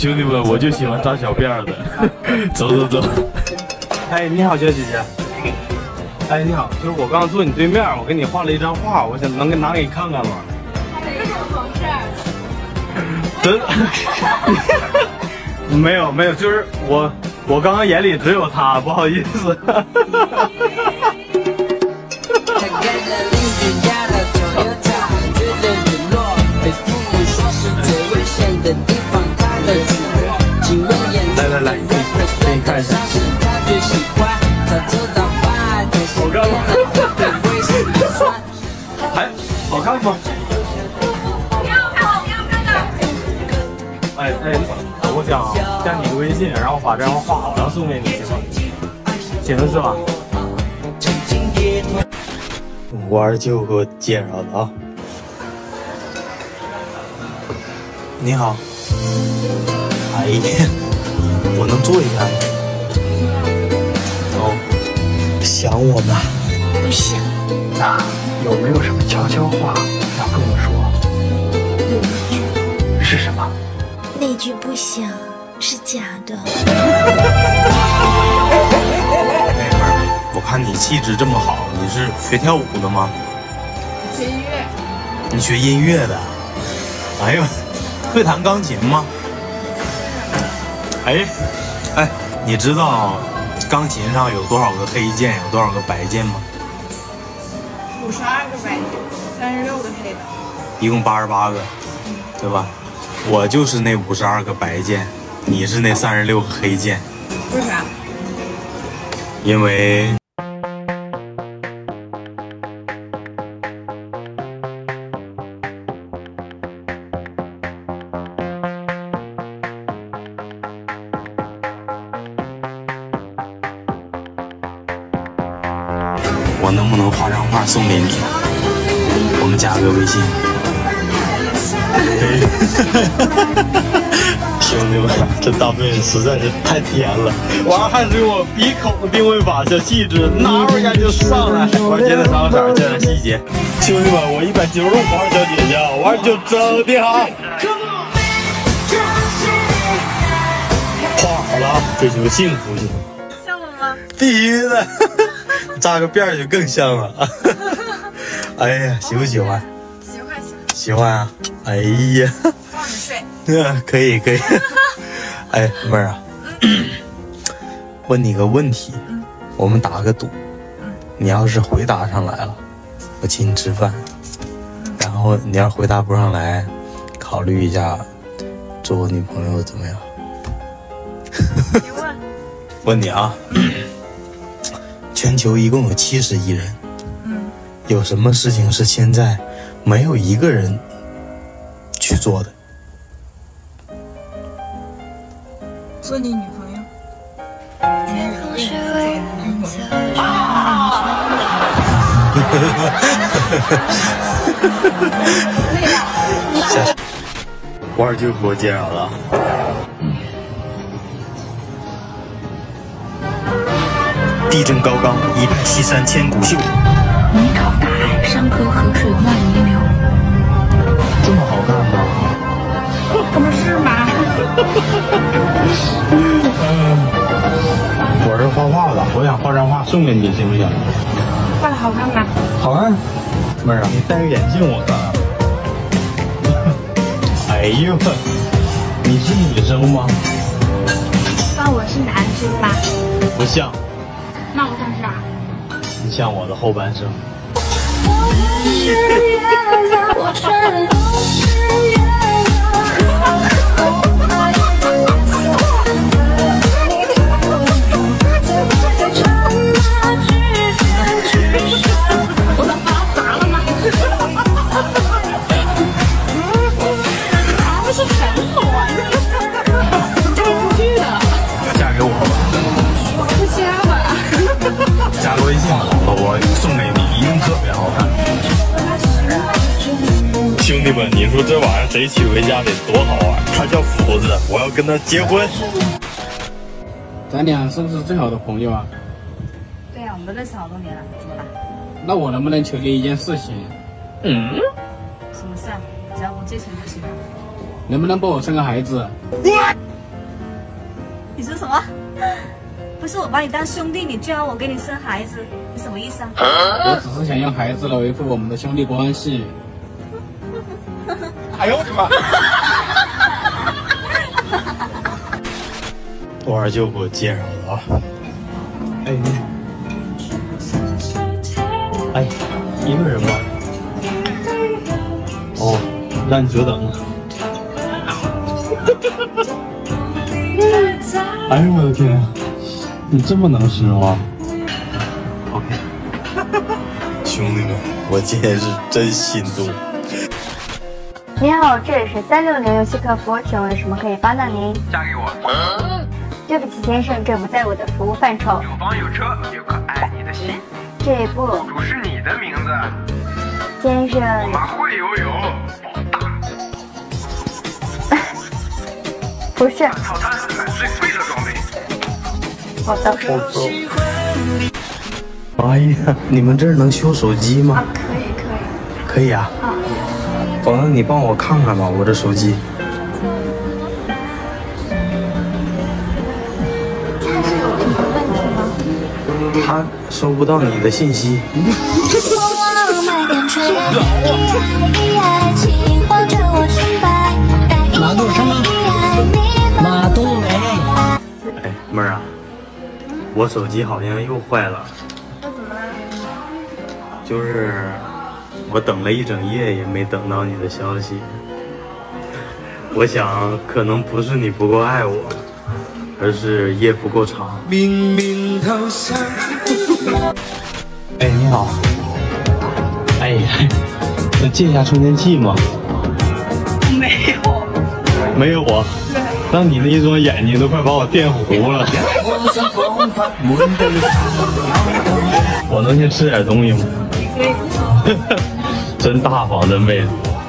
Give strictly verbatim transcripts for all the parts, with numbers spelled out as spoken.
兄弟们，我就喜欢扎小辫儿的。走走走。 哎，你好，小姐姐。哎，你好，就是我刚刚坐你对面，我给你画了一张画，我想能给拿给你看看吗？ 这种同事。 真？没有没有，就是我我刚刚眼里只有他，不好意思。来来来，给你看一下。我刚刚，哎，好看吗？ 不要看了，不要看了。 哎哎，我想加你个微信，然后把这张画好，然后送给你，行吗？行是吧？我二舅给我介绍的啊。你好。哎呀，我能坐一下吗？哦，想我吗？ 不想。 那有没有什么悄悄话要跟我说？ 有一句。 是什么？ 那句不想是假的。 我看你气质这么好，你是学跳舞的吗？ 学音乐。 你学音乐的？哎呦，会弹钢琴吗？哎，哎，你知道钢琴上有多少个黑键，有多少个白键吗？ 五十二个白键，三十六个黑的， 一共八十八个，对吧？我就是那五十二个白键，你是那三十六个黑键。 为啥？ 因为。我能不能画张画送给你？我们加个微信。 兄弟们，这大妹实在是太甜了，娃还是我鼻孔定位法小气质，拿一下就上来。关键的上色，这点细节。兄弟们，我一百九十五号小姐姐，我二舅真的好。画好了啊，追求幸福去。 像我吗？ 必须的。扎个辫儿就更像了。哎呀，喜不喜欢？ 喜欢喜欢。 喜欢啊！哎呀， 抱着睡。 可以可以。哎，妹儿啊，问你个问题， 嗯、 我们打个赌， 嗯、 你要是回答上来了，我请你吃饭； 嗯、 然后你要回答不上来，考虑一下做我女朋友怎么样？ 别问。 问你啊。全球一共有七十亿人， 嗯， 有什么事情是现在没有一个人去做的？ 做你女朋友。我二舅给我介绍的。地震高岗，一派西山千古秀。 泥潮大海，山河河水万里流。 这么好看吗？ 可不是吗？ 嗯，我是画画的，我想画张画送给你，行不行？ 画的好看吗？ 好看。妹儿啊，你戴个眼镜我看。哎呦，你是女生吗？ 那我是男生吧？ 不像。 那我像啥？ 你像我的后半生。 我的发砸了吗？他们是什么玩意儿？嫁出去的。 嫁给我吧。 不加吧。 加个微信吧，我送给你，一定特别好看。兄弟们，你说这玩意儿谁娶回家得多好玩？他叫福子，我要跟他结婚。 咱俩是不是最好的朋友啊？ 对呀、啊，我们都认识好多年了，怎么了？ 那我能不能求你一件事情？ 嗯？ 什么事啊？只要不借钱就行了。 能不能帮我生个孩子？ 你说什么？不是我把你当兄弟，你就要我给你生孩子，你什么意思啊？ 我只是想用孩子来维护我们的兄弟关系。 哎呦我的妈！我二舅给我介绍的啊。哎，哎，一个人吗？哦，让你久等了。哎呦我的天，你这么能吃吗 ？OK， 兄弟们，我今天是真心动。 你好，这里是三六零游戏客服，请问有什么可以帮到您？ 嫁给我。 对不起，先生，这不在我的服务范畴。 有房有车，有颗爱你的心。 这不， 主是你的名字。 先生。 我们会游泳，保大。 不是。 套餐买最贵的装备。 好的。 哎呀，你们这儿能修手机吗？ 啊，可以可以。 可以啊。啊。哦，那你帮我看看吧，我这手机。 它是有什么问题吗？ 他收不到你的信息。 马杜什么？马冬梅。 哎，妹儿啊，我手机好像又坏了。 那怎么了？ 就是我等了一整夜也没等到你的消息。我想可能不是你不够爱我，而是夜不够长。明明头上。哎，你好。哎，能借一下充电器吗？ 没有。 没有啊？ 对。 那你那一双眼睛都快把我电糊了。我能先吃点东西吗？ 可以。 真大方，真妹子。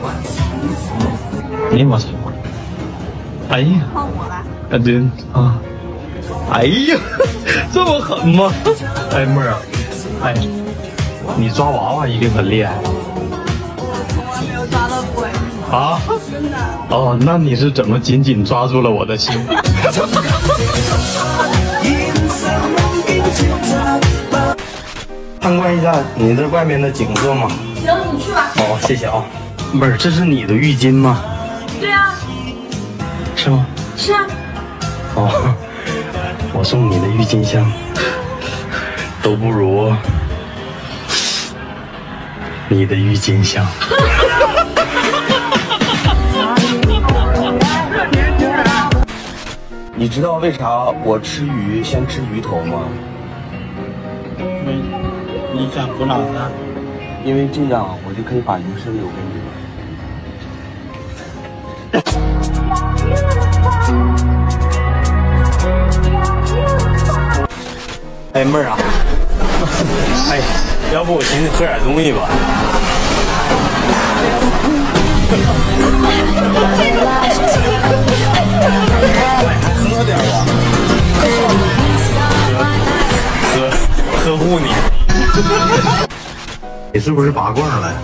哎呀我操！哎呀， 换我了。 啊对啊！哎呀，这么狠吗？哎妹儿，哎，你抓娃娃一定很厉害。 没有抓到鬼。 啊？ 真的。 哦，那你是怎么紧紧抓住了我的心？参观一下你这外面的景色吗？ 行，你去吧。 哦，谢谢啊。妹儿，这是你的浴巾吗？ 对啊。 是吗？ 是啊。 哦，我送你的郁金香都不如你的郁金香。 你知道为啥我吃鱼先吃鱼头吗？ 你你想补脑子？ 因为这样我就可以把鱼身留给你了。 哎妹儿啊，哎，要不我请你喝点东西吧？喝点吧，呵呵护你。你是不是拔罐了？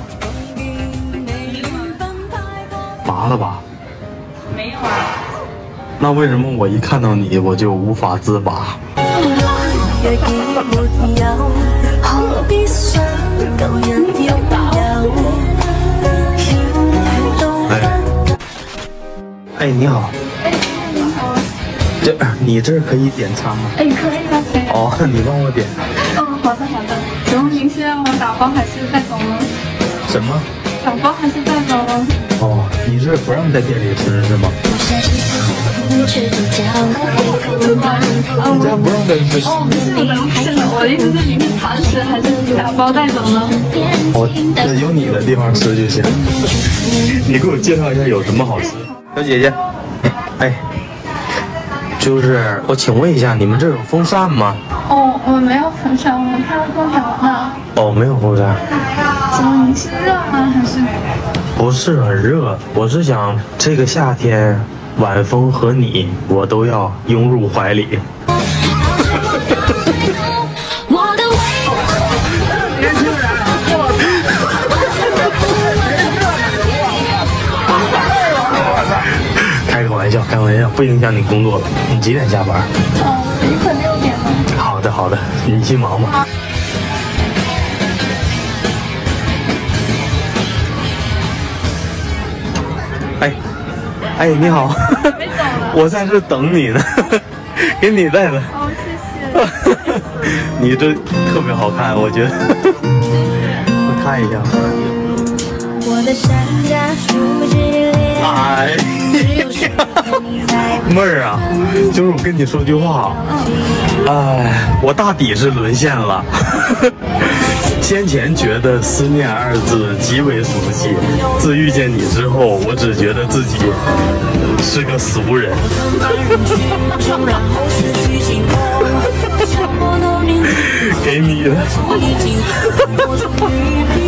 拔了吧？ 没有啊。 那为什么我一看到你我就无法自拔？哎，你好。 哎，你好。 这你这可以点餐吗？ 哎，可以啊，可以。 哦，你帮我点。 哦，好的好的。请问您是让我打包还是带走呢？ 什么？ 打包还是带走呢？ 哦，你是不让在店里吃是吗？这不让在吃。 哦，不是的，我的意思是您是堂食还是打包带走呢？ 我这有你的地方吃就行。你给我介绍一下有什么好吃？小姐姐，哎，就是我请问一下，你们这有风扇吗？ 哦，我们没有风扇，我们开了空调呢。 哦，没有风扇。 请问您是热吗？还是？ 不是很热，我是想这个夏天，晚风和你，我都要拥入怀里。 笑，开玩笑，不影响你工作了。你几点下班？ 哦，一会六点了。 好的，好的，你去忙吧。哎，哎，你好， 没走了。 我在这等你呢，给你带的。 哦，谢谢。 你这特别好看，我觉得。我看一下。哎呀，妹儿啊，就是我跟你说句话，哎，我大抵是沦陷了。先前觉得思念二字极为俗气，自遇见你之后，我只觉得自己是个俗人。给你的。